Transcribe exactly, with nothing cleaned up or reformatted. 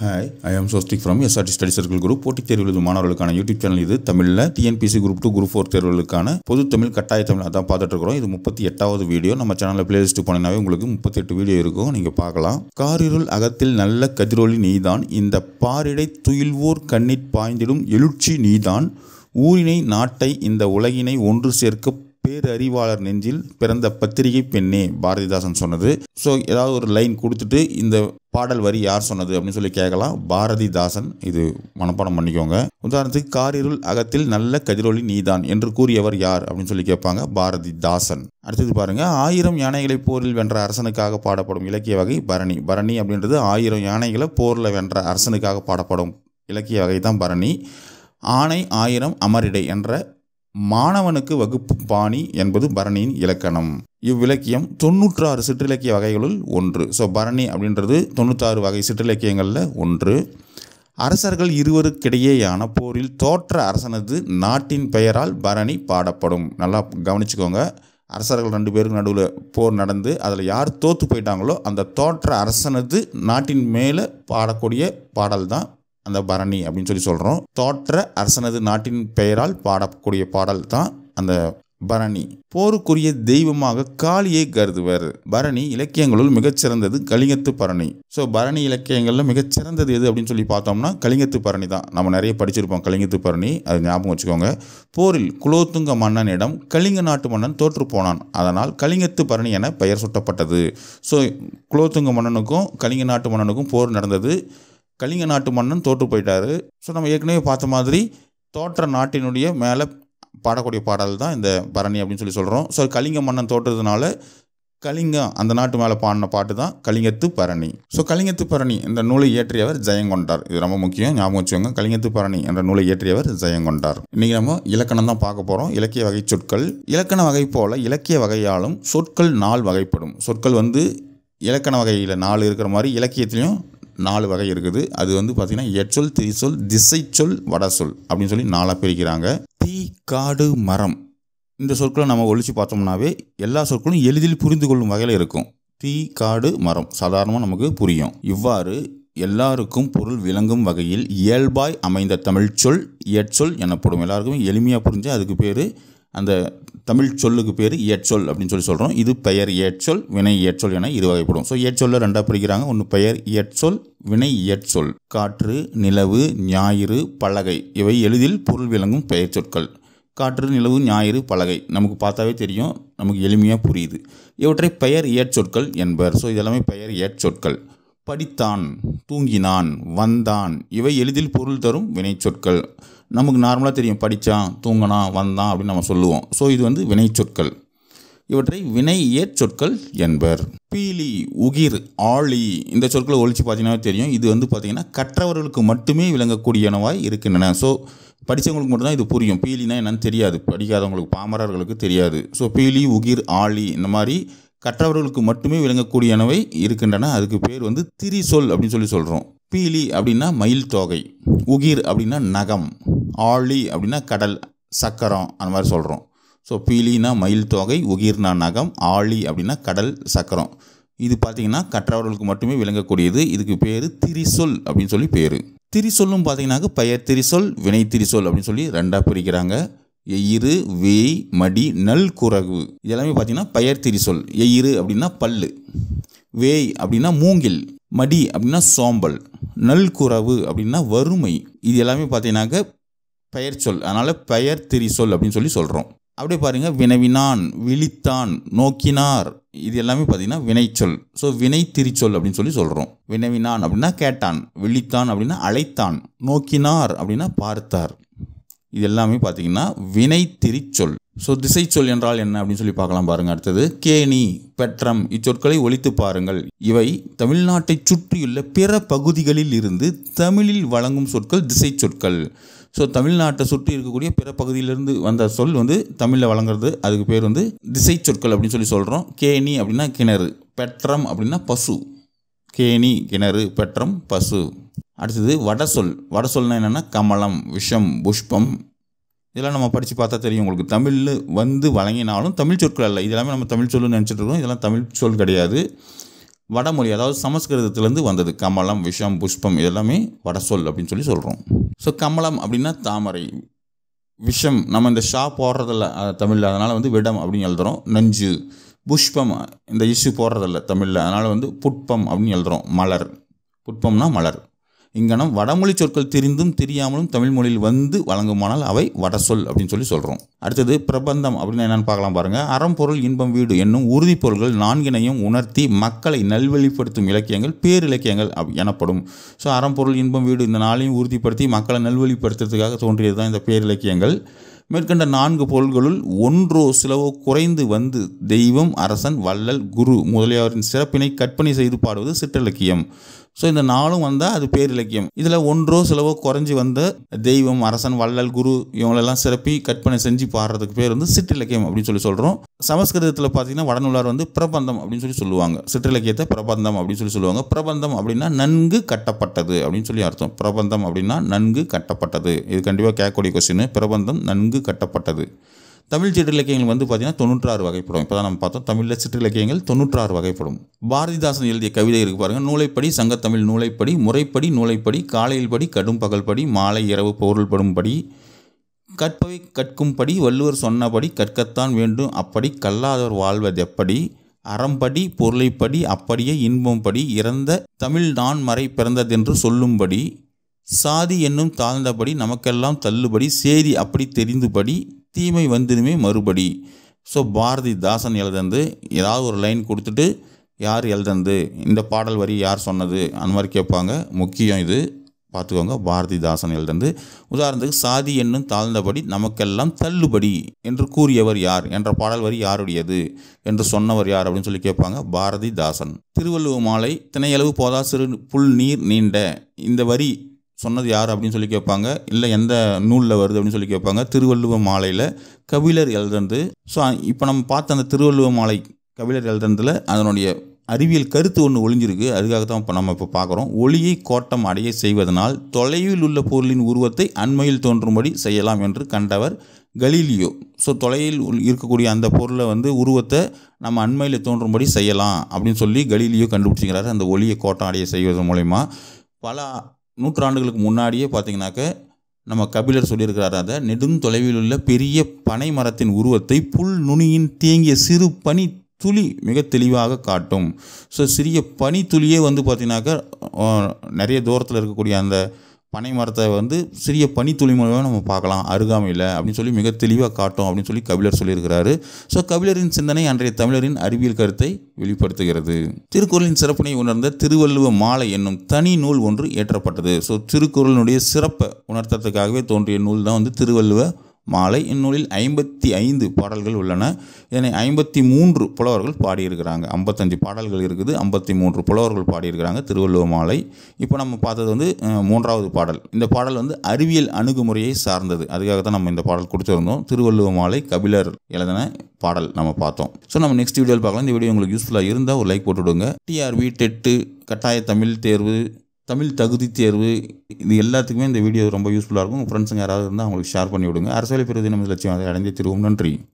Hi, I am சோஸ்டிக் from SRT study circle group. போட்டித் தேர்வு எழுதும் மாணவர்களுக்கான யூடியூப் சேனல் இது. தமிழில் TNPSC group two group four தேர்வுகளுக்கான பொது தமிழ் கட்டாய தமிழ் அதான் பார்த்துட்டு இருக்கிறோம். இது முப்பத்தி எட்டாவது வீடியோ. நம்ம சேனலில் பிளேலிஸ்ட் போனீங்கன்னாவே உங்களுக்கு முப்பத்தி எட்டு வீடியோ இருக்கும், நீங்கள் பார்க்கலாம். காரிருள் அகத்தில் நல்ல கதிரொளி நீதான், இந்த பாரிடை துயில்வோர் கண்ணிற் பாய்ந்திடும் எழுச்சி நீதான், ஊரினை நாட்டை இந்த உலகினை ஒன்று சேர்க்க பேரறிவாளர் நெஞ்சில் பிறந்த பத்திரிகை பெண்ணே. பாரதிதாசன் சொன்னது. ஸோ ஏதாவது ஒரு லைன் கொடுத்துட்டு இந்த பாடல் வரி யார் சொன்னது அப்படின்னு சொல்லி கேட்கலாம். பாரதிதாசன். இது மனப்பாடம் பண்ணிக்கோங்க. உதாரணத்துக்கு, காரிருள் அகத்தில் நல்ல கதிரொளி நீதான் என்று கூறியவர் யார் அப்படின்னு சொல்லி கேட்பாங்க. பாரதிதாசன். அடுத்தது பாருங்க, ஆயிரம் யானைகளை போரில் வென்ற அரசனுக்காக பாடப்படும் இலக்கிய வகை பரணி. பரணி அப்படின்றது ஆயிரம் யானைகளை போரில் வென்ற அரசனுக்காக பாடப்படும் இலக்கிய வகை தான் பரணி. ஆணை ஆயிரம் அமரிடை என்ற மாணவனுக்கு வகுப்பு பாணி என்பது பரணியின் இலக்கணம். இவ்விலக்கியம் தொண்ணூற்றாறு சிற்றிலக்கிய வகைகளுள் ஒன்று. ஸோ பரணி அப்படின்றது தொண்ணூற்றாறு வகை சிற்றிலக்கியங்களில் ஒன்று. அரசர்கள் இருவருக்கிடையேயான போரில் தோற்ற அரசனது நாட்டின் பெயரால் பரணி பாடப்படும். நல்லா கவனிச்சுக்கோங்க. அரசர்கள் ரெண்டு பேருக்கு நடுவில் போர் நடந்து அதில் யார் தோற்று போயிட்டாங்களோ அந்த தோற்ற அரசனது நாட்டின் மேலே பாடக்கூடிய பாடல் தான் அந்த பரணி அப்படின்னு சொல்லி சொல்கிறோம். தோற்ற அரசனது நாட்டின் பெயரால் பாடக்கூடிய பாடல் தான் அந்த பரணி. போருக்குரிய தெய்வமாக காளியை கருதுவர். பரணி இலக்கியங்களுள் மிகச்சிறந்தது கலிங்கத்து பரணி. ஸோ பரணி இலக்கியங்களில் மிகச்சிறந்தது எது அப்படின்னு சொல்லி பார்த்தோம்னா கலிங்கத்து பரணி தான். நம்ம நிறைய படிச்சிருப்போம் கலிங்கத்து பரணி, அது ஞாபகம் வச்சுக்கோங்க. போரில் குலோத்துங்க மன்னனிடம் கலிங்க நாட்டு மன்னன் தோற்று போனான், அதனால் கலிங்கத்து பரணி என பெயர் சூட்டப்பட்டது. ஸோ குலோத்துங்க மன்னனுக்கும் கலிங்க நாட்டு மன்னனுக்கும் போர் நடந்தது. கலிங்க நாட்டு மன்னன் தோற்று போயிட்டாரு. ஸோ நம்ம ஏற்கனவே பார்த்த மாதிரி தோற்ற நாட்டினுடைய மேலே பாடக்கூடிய பாடல் தான் இந்த பரணி அப்படின்னு சொல்லி சொல்கிறோம். ஸோ கலிங்க மன்னன் தோற்றதுனால கலிங்கம் அந்த நாட்டு மேலே பாடின பாட்டு தான் கலிங்கத்து பரணி. ஸோ கலிங்கத்து பரணி இந்த நூலை இயற்றியவர் ஜெயங்கொண்டார். இது ரொம்ப முக்கியம், ஞாபகம் வச்சுக்கோங்க. கலிங்கத்து பரணி என்ற நூலை இயற்றியவர் ஜெயங்கொண்டார். இன்றைக்கி நம்ம இலக்கணம் தான் பார்க்க போகிறோம். இலக்கிய வகை சொற்கள். இலக்கண வகை போல இலக்கிய வகையாலும் சொற்கள் நால் வகைப்படும். சொற்கள் வந்து இலக்கண வகையில் நாலு இருக்கிற மாதிரி இலக்கியத்திலையும் நாலு வகை இருக்குது. அது வந்து பார்த்திங்கன்னா எச்சொல், திரிசொல், திசைச்சொல், வடசொல் அப்படின்னு சொல்லி நாலாக பிரிக்கிறாங்க. தீ, காடு, மரம் இந்த சொற்களை நம்ம ஒழிச்சு பார்த்தோம்னாவே எல்லா சொற்களும் எளிதில் புரிந்து கொள்ளும் வகையில் இருக்கும். தீ, காடு, மரம் சாதாரணமாக நமக்கு புரியும். இவ்வாறு எல்லாருக்கும் பொருள் விளங்கும் வகையில் இயல்பாய் அமைந்த தமிழ்ச்சொல் இயற்சொல் எனப்படும். எல்லாருக்குமே எளிமையாக புரிஞ்சு அதுக்கு பேர், அந்த தமிழ் சொல்லுக்கு பேர் இயற்சொல் அப்படின்னு சொல்லி சொல்கிறோம். இது பெயர் இயற்சொல், வினை இயற்சொல் என இரு வகைப்படும். ஸோ இயற்சொல்ல ரெண்டாக பிரிக்கிறாங்க. ஒன்று பெயர் இயற்சொல், வினை இயற்சொல். காற்று, நிலவு, ஞாயிறு, பலகை இவை எளிதில் பொருள் விளங்கும் பெயர் சொற்கள். காற்று, நிலவு, ஞாயிறு, பலகை நமக்கு பார்த்தாவே தெரியும், நமக்கு எளிமையாக புரியுது. இவற்றை பெயர் இயற்சொற்கள் என்பர். ஸோ இதெல்லாமே பெயர் இயற்சொற்கள். படித்தான், தூங்கினான், வந்தான் இவை எளிதில் பொருள் தரும் வினை சொற்கள். நமக்கு நார்மலாக தெரியும், படித்தான், தூங்கினான், வந்தான் அப்படின்னு நம்ம சொல்லுவோம். ஸோ இது வந்து வினை சொற்கள். இவற்றை வினை இயற்சொற்கள் என்பர். பீலி, உகிர், ஆழி இந்த சொற்களை ஒழிச்சு பார்த்தீங்கன்னா தெரியும், இது வந்து பார்த்திங்கன்னா கற்றவர்களுக்கு மட்டுமே விளங்கக்கூடியனவாய் இருக்கின்றன. ஸோ படித்தவங்களுக்கு மட்டும்தான் இது புரியும். பீலினா என்னன்னு தெரியாது, படிக்காதவங்களுக்கு, பாமரர்களுக்கு தெரியாது. ஸோ பீலி, உகிர், ஆழி இந்த மாதிரி கற்றவர்களுக்கு மட்டுமே விளங்கக்கூடியனவை இருக்கின்றன. அதுக்கு பேர் வந்து திரிசொல் அப்படின்னு சொல்லி சொல்கிறோம். பீலி அப்படின்னா மயில் தோகை, உகிர் அப்படின்னா நகம், ஆழி அப்படின்னா கடல், சக்கரம் அந்த மாதிரி சொல்கிறோம். ஸோ பீலினா மயில் தோகை, உகிர்னா நகம், ஆழி அப்படின்னா கடல், சக்கரம். இது பார்த்திங்கன்னா கற்றவர்களுக்கு மட்டுமே விளங்கக்கூடியது. இதுக்கு பேர் திரிசொல் அப்படின்னு சொல்லி பேர். திரிசொல்லும் பார்த்திங்கனாக்க பெயர் திரிசொல், வினை திரிசொல் அப்படின்னு சொல்லி ரெண்டாக பிரிக்கிறாங்க. எயிறு, வேய், மடி, நல், குரகு இதெல்லாமே பார்த்திங்கன்னா பெயர் திரிசொல். எயிறு அப்படின்னா பல்லு, வேய் அப்படின்னா மூங்கில், மடி அப்படின்னா சோம்பல், நல், குரவு அப்படின்னா வறுமை. இது எல்லாமே பார்த்தீங்கன்னாக்க பெயர் சொல். அதனால் பெயர் திரிசொல் அப்படின்னு சொல்லி சொல்கிறோம். அப்படியே பாருங்கள், வினவினான், விழித்தான், நோக்கினார் இது எல்லாமே பார்த்திங்கன்னா வினைச்சொல். ஸோ வினை திரிச்சொல் அப்படின்னு சொல்லி சொல்கிறோம். வினவினான் அப்படின்னா கேட்டான், விழித்தான் அப்படின்னா அழைத்தான், நோக்கினார் அப்படின்னா பார்த்தார். இது எல்லாமே பார்த்திங்கன்னா வினை திரிச்சொல். ஸோ திசைச்சொல் என்றால் என்ன அப்படின்னு சொல்லி பார்க்கலாம் பாருங்கள். அடுத்தது கேணி, பெற்றம் இச்சொற்களை ஒழித்து பாருங்கள். இவை தமிழ்நாட்டை சுற்றியுள்ள பிற பகுதிகளில் இருந்து தமிழில் வழங்கும் சொற்கள் திசை சொற்கள். ஸோ தமிழ்நாட்டை சுற்றி இருக்கக்கூடிய பிற பகுதியிலிருந்து வந்த சொல் வந்து தமிழில் வழங்குறது, அதுக்கு பேர் வந்து திசை சொற்கள் அப்படின்னு சொல்லி சொல்கிறோம். கேணி அப்படின்னா கிணறு, பெற்றம் அப்படின்னா பசு. கேணி கிணறு, பெற்றம் பசு. அடுத்தது வடசொல். வடசொல்னா என்னென்னா கமலம், விஷம், புஷ்பம் இதெல்லாம் நம்ம படித்து பார்த்தா தெரியும் உங்களுக்கு. தமிழில் வந்து வழங்கினாலும் தமிழ் சொற்கள் அல்ல. இதெல்லாமே நம்ம தமிழ் சொல்லுன்னு நினச்சிட்டு இருக்கோம். இதெல்லாம் தமிழ் சொல் கிடையாது. வடமொழி அதாவது சமஸ்கிருதத்திலேருந்து வந்தது. கமலம், விஷம், புஷ்பம் இதெல்லாமே வட சொல் அப்படின்னு சொல்லி சொல்கிறோம். ஸோ கமலம் அப்படின்னா தாமரை, விஷம் நம்ம இந்த ஷா போடுறதில்ல தமிழில், அதனால் வந்து விடம் அப்படின்னு எழுதுகிறோம். நஞ்சு, புஷ்பம் இந்த இஷ்யூ போடுறதில்ல தமிழில், அதனால் வந்து புட்பம் அப்படின்னு எழுதுகிறோம். மலர், புட்பம்னா மலர். இங்கனம் வடமொழி சொற்கள் தெரிந்தும் தெரியாமலும் தமிழ் மொழியில் வந்து வழங்குமானால் அவை வட சொல் அப்படின்னு சொல்லி சொல்கிறோம். அடுத்தது பிரபந்தம் அப்படின்னு என்னென்னு பார்க்கலாம் பாருங்கள். அறம்பொருள் இன்பம் வீடு என்னும் உறுதிப்பொருள்கள் நான்கினையும் உணர்த்தி மக்களை நல்வழிப்படுத்தும் இலக்கியங்கள் பேரிலக்கியங்கள் எனப்படும். ஸோ அறம்பொருள் இன்பம் வீடு இந்த நாளையும் உறுதிப்படுத்தி மக்களை நல்வழிப்படுத்துறதுக்காக தோன்றியது தான் இந்த பேரிலக்கியங்கள். மேற்கண்ட நான்கு பொருள்களுள் ஒன்றோ சிலவோ குறைந்து வந்து தெய்வம், அரசன், வள்ளல், குரு முதலியவரின் சிறப்பினை கற்பனை செய்து பாடுவது சிற்றிலக்கியம். ஸோ இந்த நாளும் வந்தால் அது பேரிலக்கியம். இதில் ஒன்றோ சிலவோ குறைஞ்சி வந்த தெய்வம், அரசன், வள்ளல், குரு இவங்களெல்லாம் சிறப்பி கற்பனை செஞ்சு பாடுறதுக்கு பேர் வந்து சிற்றிலக்கியம் அப்படின்னு சொல்லி சொல்கிறோம். சமஸ்கிருதத்தில் பார்த்தீங்கன்னா வடநூலார் வந்து பிரபந்தம் அப்படின்னு சொல்லி சொல்லுவாங்க. சிற்றிலக்கியத்தை பிரபந்தம் அப்படின்னு சொல்லி சொல்லுவாங்க. பிரபந்தம் அப்படின்னா நன்கு கட்டப்பட்டது அப்படின்னு சொல்லி அர்த்தம். பிரபந்தம் அப்படின்னா நன்கு கட்டப்பட்டது. இது கண்டிப்பாக கேட்கக்கூடிய கொஸ்டின். பிரபந்தம் நன்கு கட்டப்பட்டது. தமிழ் சிற்றிலக்கியங்கள் வந்து பார்த்திங்கன்னா தொண்ணூற்றாறு வகைப்படும். இப்போ தான் நம்ம பார்த்தோம் தமிழில் சிற்றிலக்கியங்கள் தொண்ணூற்றாறு வகைப்படும். பாரதிதாசன் எழுதிய கவிதை இருக்குது பாருங்கள். நூலைப்படி சங்கத்தமிழ் நூலைப்படி முறைப்படி நூலைப்படி காலையில் படி கடும் பகல் படி மாலை இரவு பொருள்படும்படி கற்பவை கற்கும்படி வள்ளுவர் சொன்னபடி கற்கத்தான் வேண்டும் அப்படி கல்லாதவர் வாழ்வதெப்படி அறம்படி பொருளைப்படி அப்படியே இன்பம்படி இறந்த தமிழ் நான் மறை பிறந்ததென்று சொல்லும்படி சாதி என்னும் தாழ்ந்தபடி நமக்கெல்லாம் தள்ளுபடி சேதி அப்படி தெரிந்துபடி தீமை வந்தினுமே மறுபடி. ஸோ பாரதிதாசன் எழுதந்து ஏதாவது ஒரு லைன் கொடுத்துட்டு யார் எழுதந்து, இந்த பாடல் வரி யார் சொன்னது அந்த மாதிரி கேட்பாங்க. முக்கியம் இது பார்த்துக்கோங்க. பாரதிதாசன் எழுதந்து உதாரணத்துக்கு சாதி என்னும் தாழ்ந்தபடி நமக்கெல்லாம் தள்ளுபடி என்று கூறியவர் யார் என்ற பாடல் வரி யாருடையது என்று சொன்னவர் யார் அப்படின்னு சொல்லி கேட்பாங்க. பாரதிதாசன். திருவள்ளுவ மாலை திணையளவு போதா சிறு புல் நீர் நீண்ட இந்த வரி சொன்னது யார் அப்படின்னு சொல்லி கேட்பாங்க. இல்லை எந்த நூலில் வருது அப்படின்னு சொல்லி கேட்பாங்க. திருவள்ளுவ மாலையில் கபிலர் எழுதுந்து. ஸோ இப்போ நம்ம பார்த்த அந்த திருவள்ளுவ மாலை கபிலர் எழுதுறதுல அதனுடைய அறிவியல் கருத்து ஒன்று ஒளிஞ்சிருக்கு. அதுக்காக தான் இப்போ நம்ம இப்போ பார்க்குறோம். ஒளியை கோட்டம் அடைய செய்வதனால் தொலைவில் உள்ள பொருளின் உருவத்தை அண்மையில் தோன்றும்படி செய்யலாம் என்று கண்டவர் கலீலியோ. ஸோ தொலைவில் இருக்கக்கூடிய அந்த பொருளை வந்து உருவத்தை நம்ம அண்மையில் தோன்றும்படி செய்யலாம் அப்படின்னு சொல்லி கலீலியோ கண்டுபிடிச்சிக்கிறாரு. அந்த ஒளியை கோட்டம் அடைய செய்வதன் மூலயமா பல நூற்றாண்டுகளுக்கு முன்னாடியே பார்த்திங்கனாக்க நம்ம கபிலர் சொல்லியிருக்கிறார். அதை நெடும் தொலைவில் உள்ள பெரிய பனை மரத்தின் உருவத்தை புல் நுனியின் தேங்கிய சிறு பனி துளி மிக தெளிவாக காட்டும். ஸோ சிறிய பனி துளியே வந்து பார்த்திங்கனாக்கா நிறைய தூரத்தில் இருக்கக்கூடிய அந்த பனை மரத்தை வந்து சிறிய பனித்துளி மூலமாக நம்ம பார்க்கலாம் அருகாமையில் அப்படின்னு சொல்லி மிக தெளிவாக காட்டும் அப்படின்னு சொல்லி கபிலர் சொல்லியிருக்கிறாரு. ஸோ கபிலரின் சிந்தனை அன்றைய தமிழரின் அறிவியல் கருத்தை வெளிப்படுத்துகிறது. திருக்குறளின் சிறப்பினை உணர்ந்த திருவள்ளுவ மாலை என்னும் தனி நூல் ஒன்று இயற்றப்பட்டது. ஸோ திருக்குறளினுடைய சிறப்பை உணர்த்தத்துக்காகவே தோன்றிய நூல் தான் வந்து திருவள்ளுவ மாலை. இந்நூலில் ஐம்பத்தி ஐந்து பாடல்கள் உள்ளன. இதனை ஐம்பத்தி மூன்று புலவர்கள் பாடியிருக்கிறாங்க. ஐம்பத்தஞ்சு பாடல்கள் இருக்குது, ஐம்பத்தி மூன்று புலவர்கள் பாடியிருக்கிறாங்க திருவள்ளுவ மாலை. இப்போ நம்ம பார்த்தது வந்து மூன்றாவது பாடல். இந்த பாடல் வந்து அறிவியல் அணுகுமுறையை சார்ந்தது. அதுக்காக தான் நம்ம இந்த பாடல் கொடுத்துருந்தோம். திருவள்ளுவ மாலை கபிலர் எழுதின பாடல் நம்ம பார்த்தோம். ஸோ நம்ம நெக்ஸ்ட் வீடியோவில் பார்க்கலாம். இந்த வீடியோ உங்களுக்கு யூஸ்ஃபுல்லாக இருந்தால் ஒரு லைக் போட்டுவிடுங்க. டிஆர்பி, டெட்டு, கட்டாய தமிழ் தேர்வு, தமிழ் தகுதி தேர்வு இது எல்லாத்துக்குமே இந்த வீடியோ ரொம்ப யூஸ்ஃபுல்லாக இருக்கும். உங்கள் ஃப்ரெண்ட்ஸுங்க யாராவது இருந்தால் அவங்களுக்கு ஷேர் பண்ணி விடுங்க. அரசியல் பெறுவதை நம்ம லட்சியம் அதை அடைந்தே திருவோம். நன்றி.